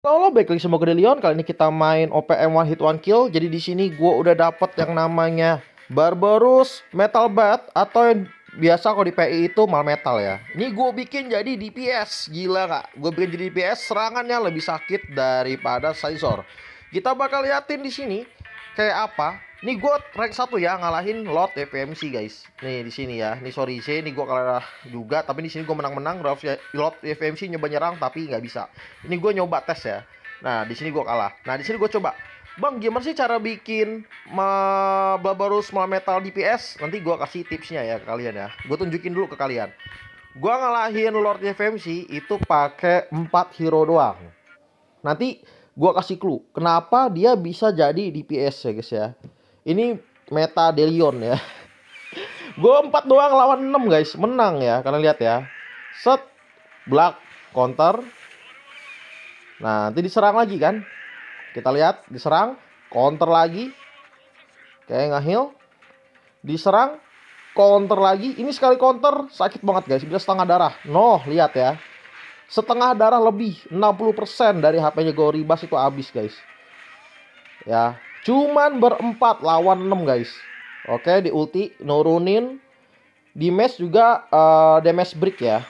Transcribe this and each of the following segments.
Halo, balik lagi sama gue Delion. Kali ini kita main OPM One Hit One Kill. Jadi di sini gue udah dapet yang namanya Barbarous Metal Bat atau yang biasa kalau di PI itu Mal Metal ya. Ini gue bikin jadi DPS. Gila gak? Gue bikin jadi DPS, serangannya lebih sakit daripada Scizor. Kita bakal liatin di sini kayak apa. Ini gue rank 1 ya, ngalahin Lord FMC guys. Nih di sini ya. Nih sorry sih, ini gue kalah juga. Tapi di sini gue menang-menang. Lord FMC nyoba nyerang tapi nggak bisa. Ini gue nyoba tes ya. Nah di sini gue kalah. Nah di sini gue coba. Bang, gimana sih cara bikin Barbarous Metal DPS? Nanti gue kasih tipsnya ya ke kalian ya. Gue tunjukin dulu ke kalian. Gue ngalahin Lord FMC itu pakai 4 hero doang. Nanti gue kasih clue kenapa dia bisa jadi DPS ya guys ya. Ini meta Delion ya. Gue 4 doang lawan 6 guys. Menang ya. Kalian lihat ya. Set. Black. Counter. Nah nanti diserang lagi kan. Kita lihat. Diserang. Counter lagi. Kayak nge-heal. Diserang. Counter lagi. Ini sekali counter. Sakit banget guys. Bisa setengah darah. Noh lihat ya. Setengah darah lebih. 60% dari HP-nya Goribas itu habis guys. Ya. Cuman berempat lawan 6 guys. Oke, di ulti nurunin. Di mesh juga damage break ya.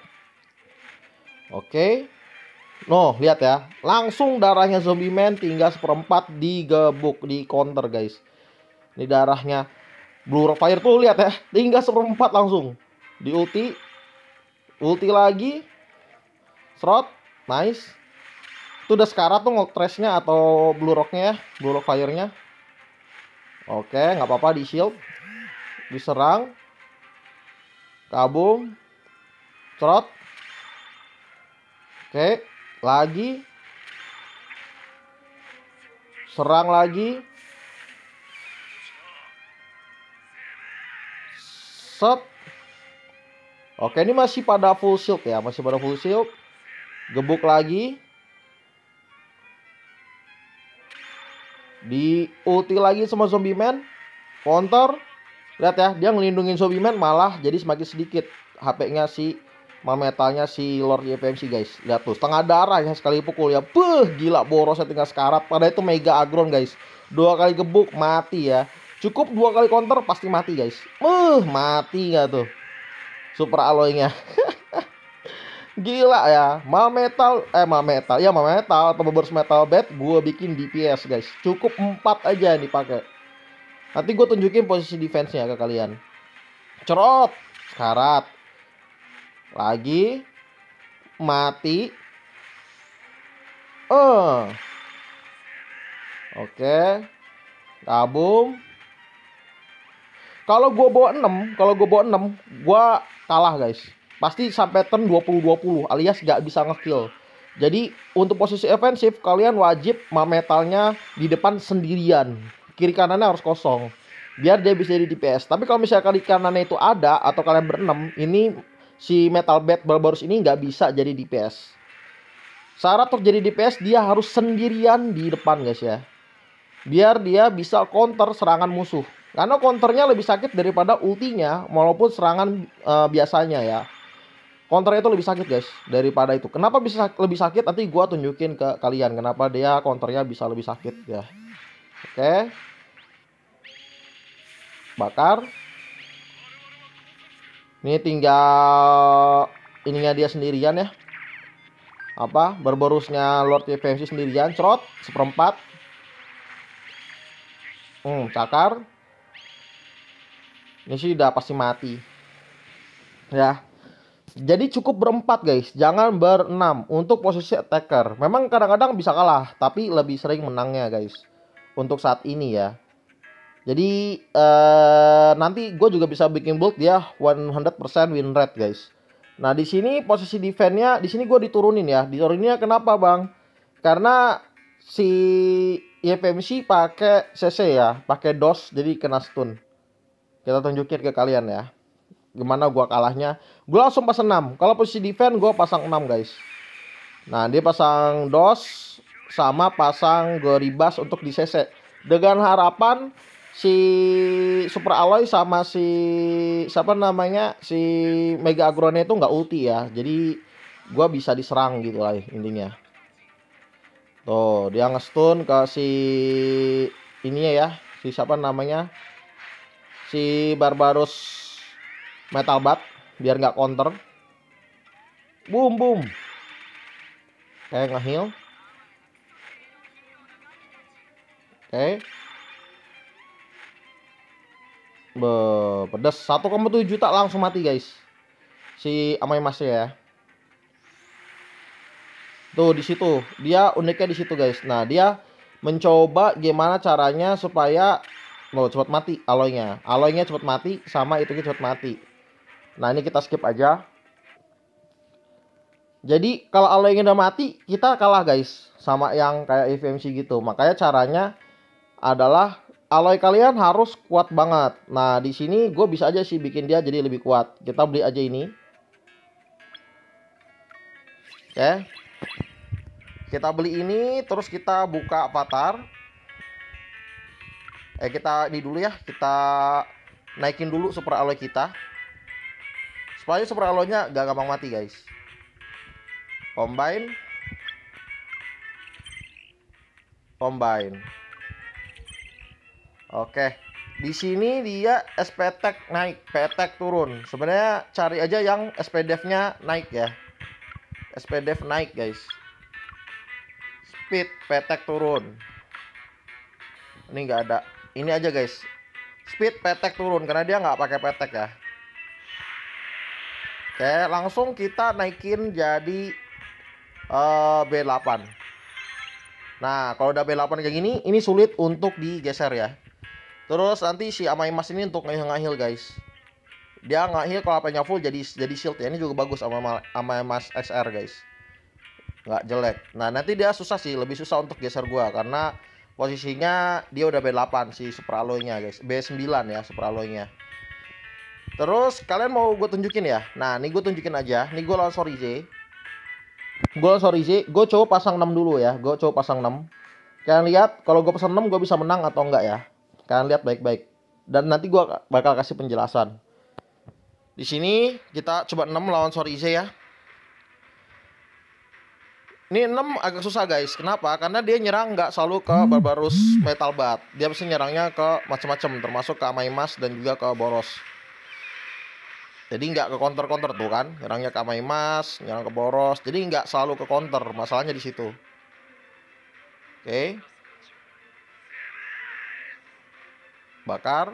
Oke. Noh, lihat ya. Langsung darahnya zombie man tinggal seperempat digebuk, di counter guys. Ini darahnya Blue Rock Fire tuh lihat ya. Tinggal seperempat langsung. Di ulti. Ulti lagi. Shroud. Nice. Itu udah sekarat tuh nge-trashnya atau Blue Rock-nya ya. Blue Rock Fire-nya. Oke, nggak apa-apa, di shield. Diserang. Kabum. Cerot. Oke, lagi. Serang lagi. Set. Oke, ini masih pada full shield ya. Masih pada full shield. Gebuk lagi. Di ulti lagi sama zombie man. Counter. Lihat ya, dia ngelindungin zombie man malah jadi semakin sedikit HP-nya si metalnya si Lord FMC guys. Lihat tuh, setengah darah ya sekali pukul ya. Gila borosnya tinggal sekarat. Padahal itu mega agron guys. 2 kali gebuk mati ya. Cukup 2 kali counter pasti mati guys. Mati nggak tuh super alloy-nya. Gila ya. Mal metal atau Barbarous Metal Bat gue bikin DPS guys. Cukup 4 aja nih pakai. Nanti gue tunjukin posisi defense-nya ke kalian. Cerot. Sekarat. Lagi. Mati. Oke. Kabum. Kalau gue bawa 6, gue kalah guys. Pasti sampai turn 20-20 alias gak bisa ngekill. Jadi untuk posisi offensif kalian wajib metalnya di depan sendirian. Kiri kanannya harus kosong. Biar dia bisa jadi DPS. Tapi kalau misalnya kiri kanannya itu ada atau kalian berenam, ini si Metal Bat Barbarous ini nggak bisa jadi DPS. Syarat untuk jadi DPS dia harus sendirian di depan guys ya. Biar dia bisa counter serangan musuh. Karena counternya lebih sakit daripada ultinya walaupun serangan biasanya ya. Counternya itu lebih sakit guys daripada itu. Kenapa bisa lebih sakit? Nanti gua tunjukin ke kalian kenapa dia counternya bisa lebih sakit ya. Oke. Bakar. Ini tinggal ininya dia sendirian ya. Apa? Barbarousnya Lord FMC sendirian. Cerot. Seperempat. Cakar. Ini sih udah pasti mati. Ya. Jadi cukup berempat guys, jangan berenam untuk posisi attacker. Memang kadang-kadang bisa kalah, tapi lebih sering menangnya guys. Untuk saat ini ya. Jadi nanti gue juga bisa bikin build dia 100% win rate guys. Nah di sini posisi defense-nya, di sini gue diturunin ya. Dituruninnya kenapa bang? Karena si YFMC pakai CC ya, pakai DOS jadi kena stun. Kita tunjukin ke kalian ya. Gimana gua kalahnya. Gua langsung pasang 6. Kalau posisi defense gua pasang 6 guys. Nah dia pasang DOS sama pasang Goribas untuk di CC. Dengan harapan si Super Alloy sama si siapa namanya si Mega Agronnya itu nggak ulti ya. Jadi gua bisa diserang gitu lah intinya. Tuh, dia nge-stun ke si ini ya, si siapa namanya? Si Barbaros Metal Bat biar nggak counter. Boom boom. Kayak nge-heal. Oke. Pedas 1,7 juta langsung mati guys. Si Amai Mas ya. Tuh di situ. Dia uniknya di situ guys. Nah, dia mencoba gimana caranya supaya cepat mati aloynya. Aloynya cepat mati sama itu cepat mati. Nah, ini kita skip aja. Jadi kalau aloynya udah mati, kita kalah guys sama yang kayak FMC gitu. Makanya caranya adalah alloy kalian harus kuat banget. Nah, di sini gue bisa aja sih bikin dia jadi lebih kuat. Kita beli aja ini. Oke. Kita beli ini, terus kita buka avatar. Kita ini dulu ya. Kita naikin dulu super alloy kita. Supaya super alloynya gak gampang mati guys. Combine. Oke. Di sini dia SP tag naik, P tag turun. Sebenarnya cari aja yang SP dev-nya naik ya. SP dev naik guys. Speed P tag turun. Ini nggak ada. Ini aja guys. Speed P tag turun karena dia nggak pakai P tag ya. Oke, langsung kita naikin jadi B8. Nah, kalau udah B8 kayak gini, ini sulit untuk digeser ya. Terus nanti si Amai Mas ini untuk nge-heal guys. Dia nge-heal kalau AP-nya full jadi shield ya. Ini juga bagus sama Amai Mas XR guys. Nggak jelek. Nah, nanti dia susah sih, lebih susah untuk geser gua karena posisinya dia udah B8 si super alloy-nya guys. B9 ya super alloy-nya. Terus kalian mau gue tunjukin ya. Nah, ini gue tunjukin aja. Ini gue lawan Sorize. Gue coba pasang 6 dulu ya. Gue coba pasang 6. Kalian lihat kalau gue pasang 6 gue bisa menang atau enggak ya. Kalian lihat baik-baik. Dan nanti gue bakal kasih penjelasan. Di sini kita coba 6 lawan Sorize ya. Ini 6 agak susah guys. Kenapa? Karena dia nyerang nggak selalu ke Barbaros Metal Bat. Dia pasti nyerangnya ke macam-macam, termasuk ke Amai Mas dan juga ke Boros. Jadi nggak ke counter tuh kan, nyerangnya ke Amai Mas, nyerang ke Boros. Jadi nggak selalu ke counter, masalahnya di situ. Oke. Bakar.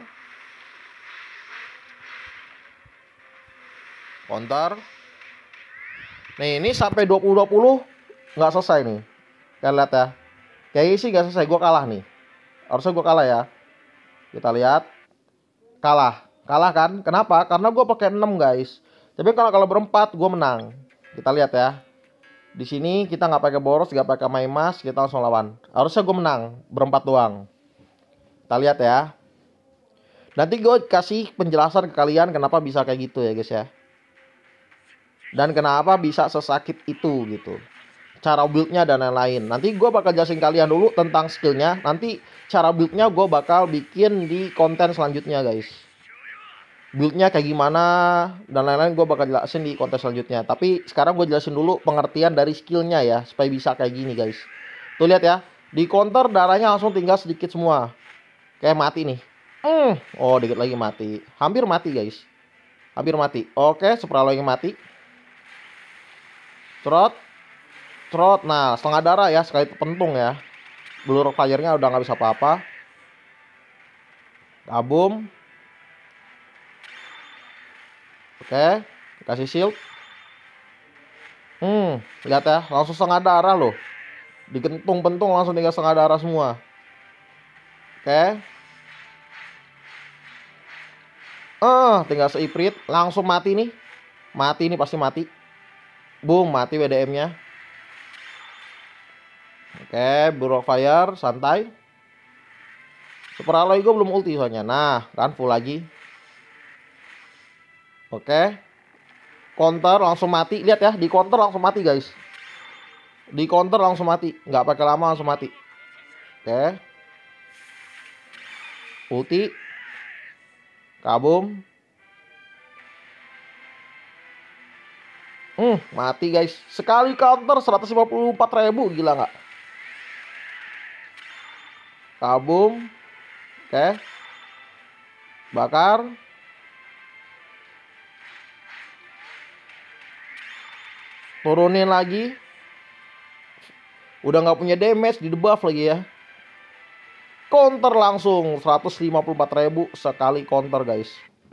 Counter. Nih, ini sampai 20-20 nggak selesai nih. Kalian lihat ya. Kayaknya sih nggak selesai, gue kalah nih. Harusnya gue kalah ya. Kita lihat. Kalah. Kalah kan? Kenapa? Karena gue pakai 6 guys. Tapi kalau berempat gue menang. Kita lihat ya. Di sini kita nggak pakai Boros, nggak pakai Amai Mas, kita langsung lawan. Harusnya gue menang berempat doang. Kita lihat ya. Nanti gue kasih penjelasan ke kalian kenapa bisa kayak gitu ya guys ya. Dan kenapa bisa sesakit itu gitu. Cara buildnya dan lain-lain. Nanti gue bakal jelasin kalian dulu tentang skillnya. Nanti cara buildnya gue bakal bikin di konten selanjutnya guys. Buildnya kayak gimana dan lain-lain gue bakal jelasin di konten selanjutnya. Tapi sekarang gue jelasin dulu pengertian dari skillnya ya. Supaya bisa kayak gini guys. Tuh lihat ya. Di counter darahnya langsung tinggal sedikit semua. Kayak mati nih. Oh dikit lagi mati. Hampir mati guys. Hampir mati. Oke super alloy mati. Trot. Nah setengah darah ya. Sekali pentung ya. Blue fire-nya udah nggak bisa apa-apa. Kabum. Oke, kasih shield. Lihat ya, langsung setengah darah loh. Digentung-pentung langsung tinggal setengah darah semua. Oke. Tinggal seiprit, langsung mati nih. Mati nih pasti mati. Boom, mati WDM-nya. Oke, Blue fire, santai. Super alloy gue belum ulti soalnya. Nah, kan full lagi. Oke. Counter langsung mati. Lihat ya, di counter langsung mati guys. Di counter langsung mati. Nggak pakai lama langsung mati. Oke. Ulti. Kabum. Mati guys. Sekali counter 154.000. Gila nggak? Kabum. Oke. Bakar. Turunin lagi. Udah nggak punya damage, di debuff lagi ya. Counter langsung 154.000 sekali counter guys.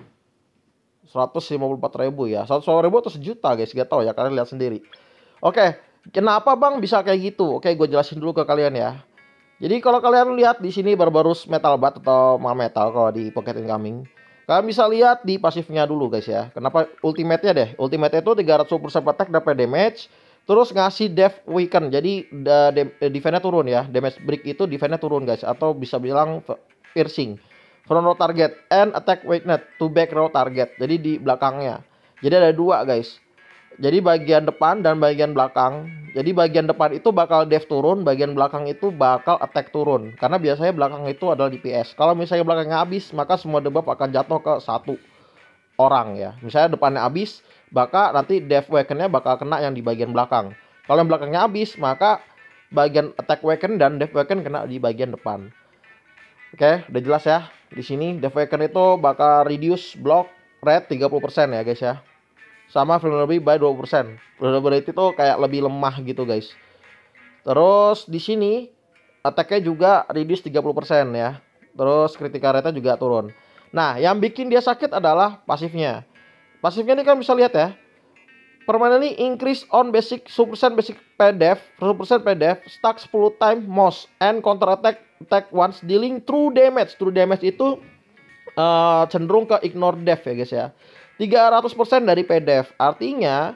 154.000 ya. 100.000 atau sejuta guys, gak tahu ya, kalian lihat sendiri. Oke, kenapa bang bisa kayak gitu? Oke, gue jelasin dulu ke kalian ya. Jadi kalau kalian lihat di sini Barbarus Metal Bat atau Metal kalau di Pocket Incoming, kalian bisa lihat di pasifnya dulu guys ya. Kenapa ultimate-nya deh? Ultimate itu 300% attack dapat damage, terus ngasih Death Weaken. Jadi defense-nya turun ya. Damage break itu defense-nya turun guys, atau bisa bilang piercing. Front row target and attack weakness to back row target. Jadi di belakangnya. Jadi ada dua guys. Jadi bagian depan dan bagian belakang. Jadi bagian depan itu bakal def turun, bagian belakang itu bakal attack turun. Karena biasanya belakang itu adalah DPS. Kalau misalnya belakangnya habis, maka semua debuff akan jatuh ke satu orang ya. Misalnya depannya habis, maka nanti def weaken-nya bakal kena yang di bagian belakang. Kalau yang belakangnya habis, maka bagian attack weaken dan def weaken kena di bagian depan. Oke, udah jelas ya. Di sini def weaken itu bakal reduce block rate 30% ya guys ya. Sama vulnerability by 20%. Vulnerability itu kayak lebih lemah gitu guys. Terus di sini attack-nya juga reduce 30% ya. Terus critical rate-nya juga turun. Nah, yang bikin dia sakit adalah pasifnya. Pasifnya ini kan bisa lihat ya. Permanently increase on basic 10% basic PDF, 10% PDF, stack 10 time most and counter attack once dealing true damage. True damage itu cenderung ke ignore def ya guys ya. 300% dari PDF. Artinya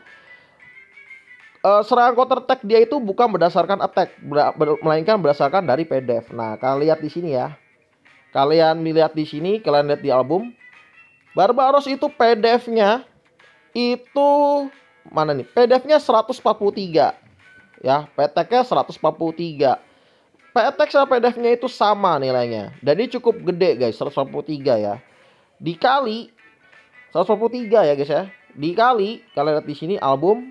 serangan counter attack dia itu bukan berdasarkan attack, melainkan berdasarkan dari PDF. Nah, kalian lihat di sini ya. Kalian lihat di sini, kalian lihat di album. Barbaros itu PDF-nya itu mana nih? PDF-nya 143. Ya, PTK-nya 143. PTK sama PDF-nya itu sama nilainya. Dan ini cukup gede guys, 143 ya. Dikali 143 ya guys ya. Dikali, kalian lihat di sini album.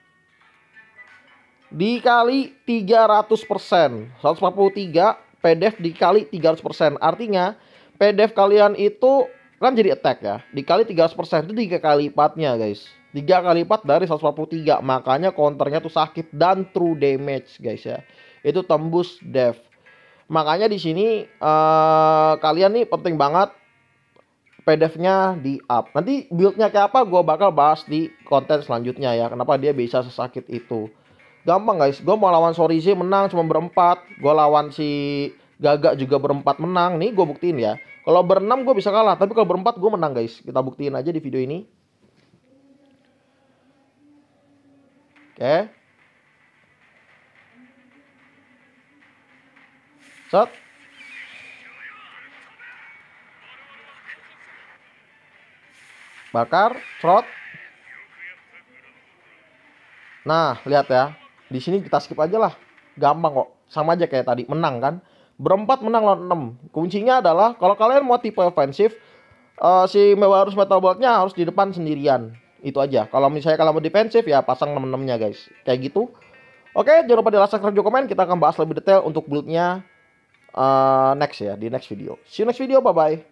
Dikali 300%. 143 PDF dikali 300%. Artinya PDF kalian itu kan jadi attack ya. Dikali 300% itu 3 kali lipatnya guys. 3 kali lipat dari 143. Makanya counternya tuh sakit dan true damage guys ya. Itu tembus def. Makanya di sini kalian nih penting banget PDF-nya di up. Nanti build-nya kayak apa gue bakal bahas di konten selanjutnya ya. Kenapa dia bisa sesakit itu. Gampang guys. Gue mau lawan Sorize menang cuma berempat. Gue lawan si Gagak juga berempat menang. Nih gue buktiin ya. Kalau berenam gue bisa kalah. Tapi kalau berempat gue menang guys. Kita buktiin aja di video ini. Oke. Set. Bakar, trot. Nah, lihat ya. Di sini kita skip aja lah. Gampang kok. Sama aja kayak tadi, menang kan. Berempat menang lawan 6. Kuncinya adalah kalau kalian mau tipe ofensif, si Barbarus Metal Bolt-nya harus di depan sendirian. Itu aja. Kalau misalnya kalau mau defensif ya pasang 6-6-nya guys. Kayak gitu. Oke, jangan lupa di like, subscribe, komen. Kita akan bahas lebih detail untuk build-nya next ya, di next video. See you next video, bye-bye.